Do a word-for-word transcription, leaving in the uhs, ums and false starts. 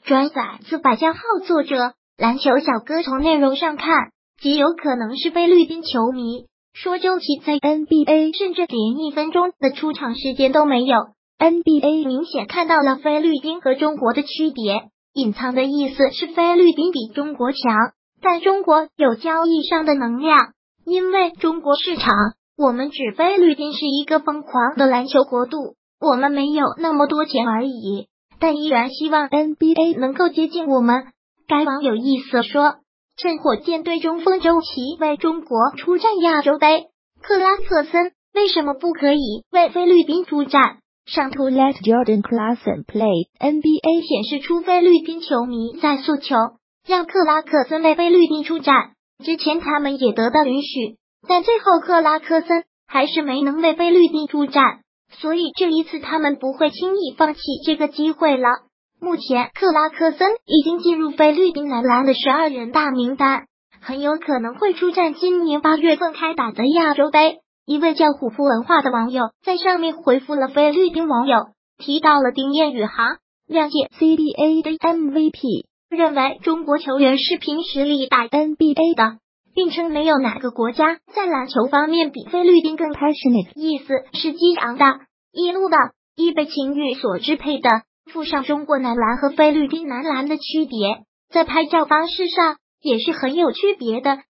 转载自百家号作者篮球小哥。从内容上看，极有可能是菲律宾球迷。说周琦在 N B A 甚至连一分钟的出场时间都没有。N B A 明显看到了菲律宾和中国的区别，隐藏的意思是菲律宾比中国强，但中国有交易上的能量，因为中国市场，我们指菲律宾是一个疯狂的篮球国度，我们没有那么多钱而已，但依然希望 N B A 能够接近我们。该网友意思说，趁火箭队中锋周琦为中国出战亚洲杯，克拉克森为什么不可以为菲律宾出战？上图 Let Jordan Clarkson play。 N B A 显示出菲律宾球迷在诉求让克拉克森为菲律宾出战，之前他们也得到允许，但最后克拉克森还是没能为菲律宾出战，所以这一次他们不会轻易放弃这个机会了。目前克拉克森已经进入菲律宾男篮的十二人大名单，很有可能会出战今年八月份开打的亚洲杯。一位叫虎扑文化的网友在上面回复了菲律宾网友，提到了丁彦雨航，谅解 C B A 的 M V P， 认为中国球员是凭实力打 N B A 的，并称没有哪个国家在篮球方面比菲律宾更 passionate， 意思是激昂的、一路的、易被情欲所支配的。附上中国男篮和菲律宾男篮的区别，在拍照方式上也是很有区别的。